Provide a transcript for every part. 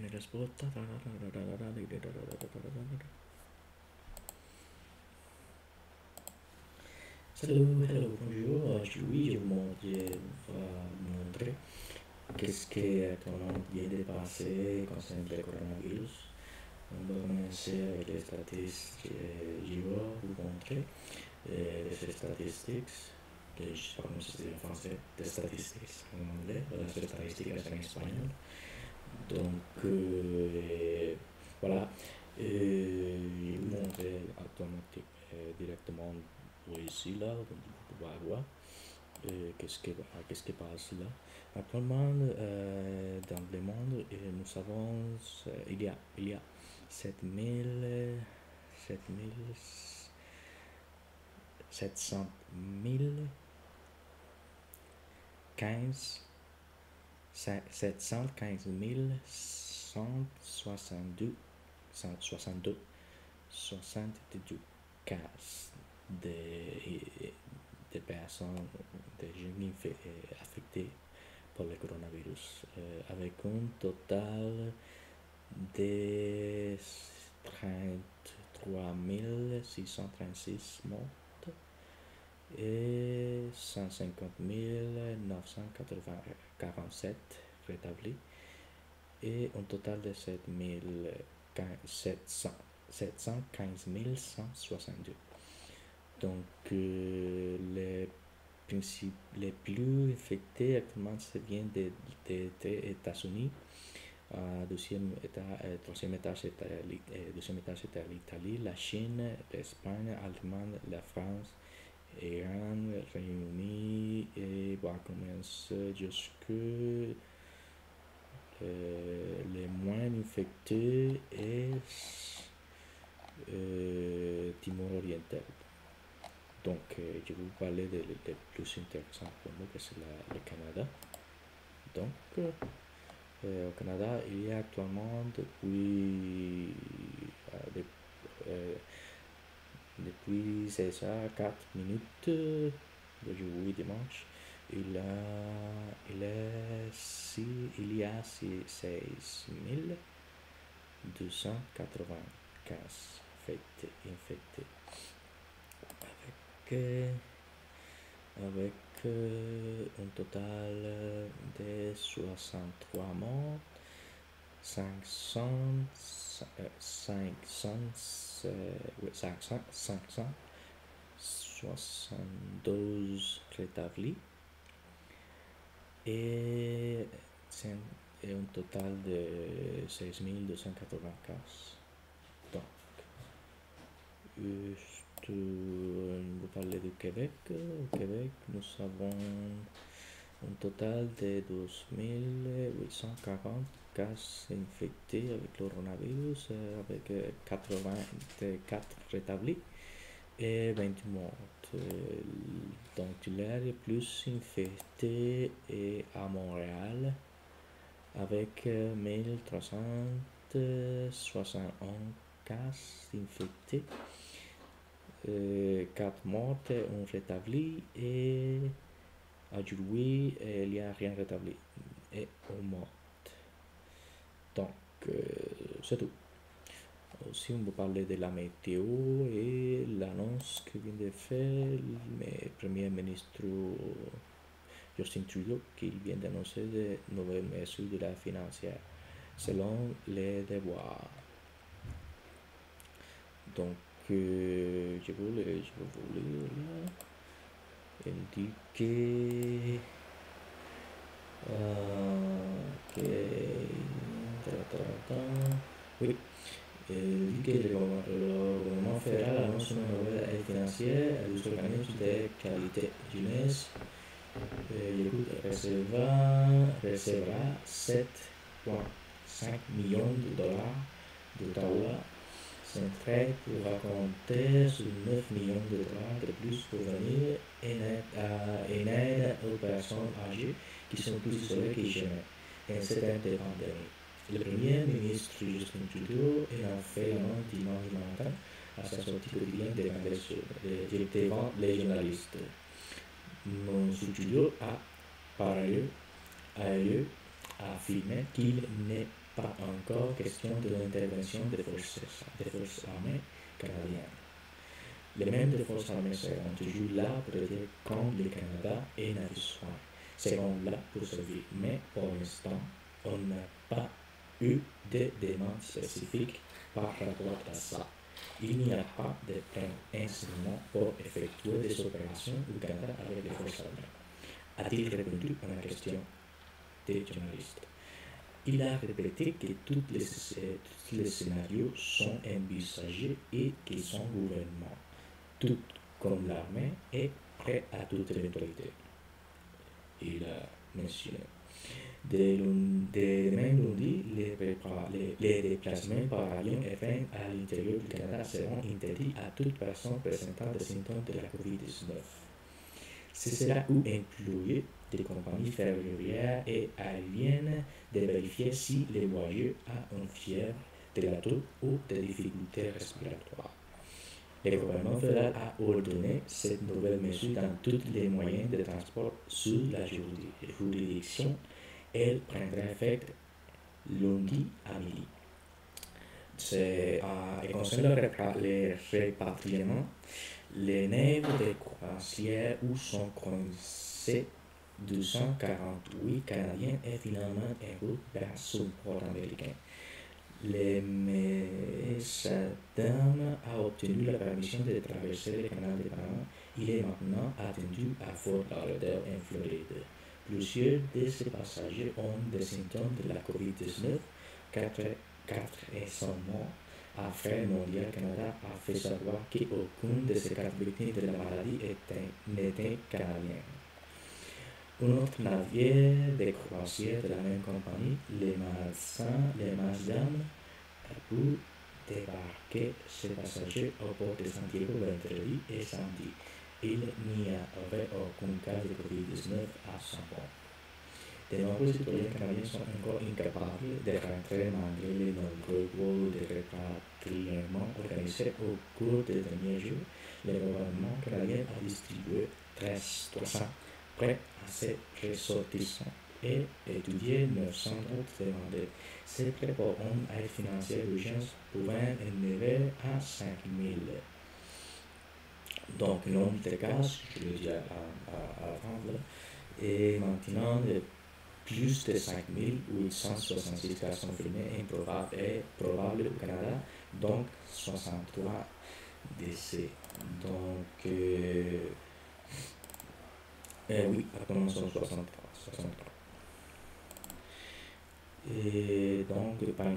viene la spot. Salut, hello, bonjour. Oui, je vais vous montrer qu'est-ce qui actuellement vient de passer concernant le coronavirus. On va commencer avec les statistiques. Je vais vous montrer les statistiques. Je ne sais pas comment c'est en français. Des statistiques en anglais, les statistiques en espagnol. Donc, voilà. Je vous montre actuellement directement ici, là, donc vous pouvez voir qu'est-ce qui passe là. Actuellement, dans le monde, nous avons, il y a 700 015 715 162 62 cas de personnes, de gens affectés par le coronavirus, avec un total de 33 636 morts et 150 947 rétablis et un total de 715 162. Donc, les plus infectés actuellement, ça vient des États-Unis. Troisième étage c'était l'Italie, la Chine, l'Espagne, l'Allemagne, la France, Iran, le Royaume-Uni, et on commence jusque les moins infectés et Timor oriental. Donc, je vais vous parler des plus intéressants pour nous, que c'est le Canada. Donc, au Canada, il y a actuellement depuis 16h04 minutes, aujourd'hui dimanche, il y a 16 295 infectés avec un total de 63 morts, 572 rétablis et un total de 6 284. Donc, vous parlez du Québec. Au Québec, nous avons un total de 12 840 cas infectés avec le coronavirus, avec 84 rétablis et 20 morts. Donc, l'air est plus infecté est à Montréal avec 1361 cas infectés, 4 morts, un rétabli, et aujourd'hui il n'y a rien rétabli et un mort. Donc, c'est tout. Aussi, on peut parler de la météo et l'annonce que vient de faire le Premier ministre Justin Trudeau, qui vient d'annoncer de nouvelles mesures de la financière selon les devoirs. Donc, je vais vous lire là. Il dit que oui, il dit que le gouvernement fédéral annonce une nouvelle aide financière à des organismes de qualité jeunesse. Recevra 7,5 millions de dollars d'Ottawa. Centraide pourra compter sur 9 millions de dollars de plus pour venir en aide aux personnes âgées qui sont plus isolées que jamais en cette année de pandémie. Le Premier ministre Justin Trudeau a fait l'annonce dimanche matin à sa sortie quotidienne devant les journalistes. M. Trudeau a par ailleurs affirmé qu'il ne pas encore question de l'intervention des forces armées canadiennes. Les membres des forces armées seront toujours là pour aider quand le Canada et la Russie seront là pour servir. Mais pour l'instant, on n'a pas eu de demande spécifique par rapport à ça. Il n'y a pas de plan incident pour effectuer des opérations au Canada avec les forces armées, a-t-il répondu à la question des journalistes. Il a répété que tous les scénarios sont envisagés et que son gouvernement, tout comme l'armée, est prêt à toute éventualité. Il a mentionné. Demain lundi, les déplacements par avion et train à l'intérieur du Canada seront interdits à toute personne présentant des symptômes de la COVID-19. Ce sera ou inclure des compagnies ferroviaires et aériennes de vérifier si les voyageurs ont une fièvre, de la toux ou des difficultés respiratoires. Le gouvernement fédéral a ordonné cette nouvelle mesure dans tous les moyens de transport sous la juridiction. Elle prendra effet lundi à midi. Et concernant les répatriements, les navires de croisière où sont coincés 248 Canadiens est finalement en route vers son port américain. Le Messenger a obtenu la permission de traverser le canal de Panama. Il est maintenant attendu à Fort Lauderdale en Floride. Plusieurs de ces passagers ont des symptômes de la COVID-19. 4 sont morts. Affaires mondiales Canada a fait savoir qu'aucune de ces 4 victimes de la maladie n'était canadienne. Un autre navire de croisière de la même compagnie, les Mazatlán, a pu débarquer ses passagers au port de Santiago vendredi et samedi. Il n'y avait aucun cas de COVID-19 à son port. De nombreux citoyens canadiens sont encore incapables de rentrer malgré les nombreux vols de répatriement organisés au cours des derniers jours. Le gouvernement canadien a distribué 300 prêts à ses ressortissants et étudié 900 autres demandeurs. Ces prêts pourront être financés d'urgence pouvant élever à 5 000. Donc, le nombre de cas, je le dis avant, est maintenant de plus de 5 866 cas confirmés et probables au Canada, donc 63 décès. Donc, oui, actuellement sont 63. Et donc,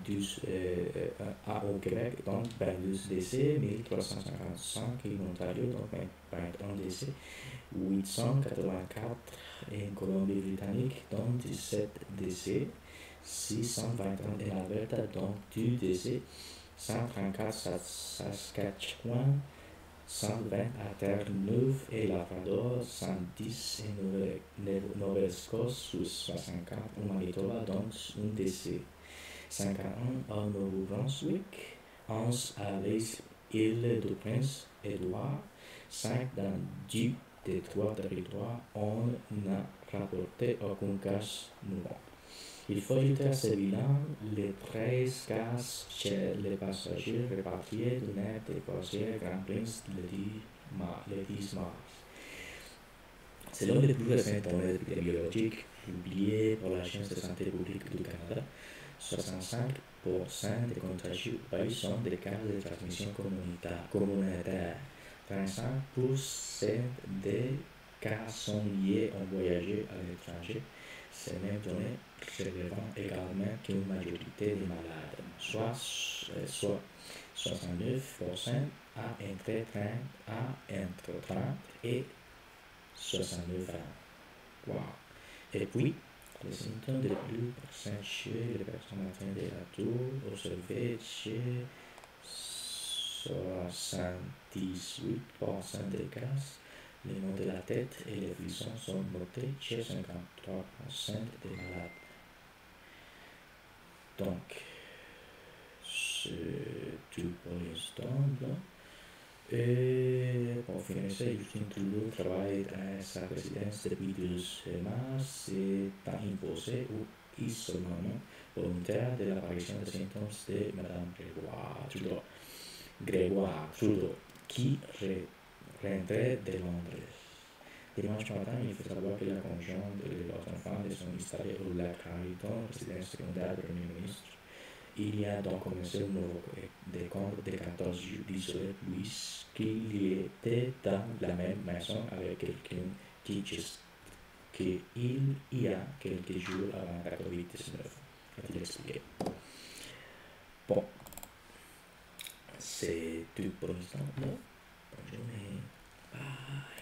au Québec, donc 22 décès, 1355 en Ontario, donc 21 décès, 884 en Colombie-Britannique, donc 17 décès, 621 en Alberta, donc 2 décès, 134 à Saskatchewan, 120 à Terre-Neuve et Labrador, 110 en Nouvelle-Écosse, 64 en Manitoba, donc un décès, 51 au Nouveau-Brunswick, 11 à l'île du Prince-Édouard, 5 dans 10 des 3 territoires, on n'a rapporté aucun cas nouveau. Il faut ajouter à ce bilan les 13 cas chez les passagers répatriés du navire de croisière Grand Prince le 10 mars. Selon les plus récentes données épidémiologiques publiées par l'Agence de santé publique du Canada, 65% des contagieux sont des cas de transmission communautaire. 35% des cas sont liés aux voyageurs à l'étranger. Ces mêmes données relèvent également qu'une majorité des malades, soit 69%, a entre 30 et 69 ans. Wow. Et puis, les symptômes les plus présents chez les personnes atteintes de la toux observés chez 78% des cas. Les maux de la tête et les frissons sont notés chez 53% des malades. Donc, c'est tout pour l'instant. Et pour finir, Justin Trudeau travaille à sa résidence depuis 2 semaines. C'est temps imposé où isolement volontaire de l'apparition des symptômes de Madame Grégoire Trudeau, qui rentrait de Londres. Dimanche matin, il faut savoir que la conjointe et leurs enfants sont installés au lac Harrington, résidence secondaire du Premier ministre. Il y a donc commencé un nouveau décompte de 14 jours d'isolé puisqu'il était dans la même maison avec quelqu'un qu'il y a quelques jours avant la COVID-19, a-t-il expliqué. Bon, c'est tout pour l'instant. Bonne journée. Bye.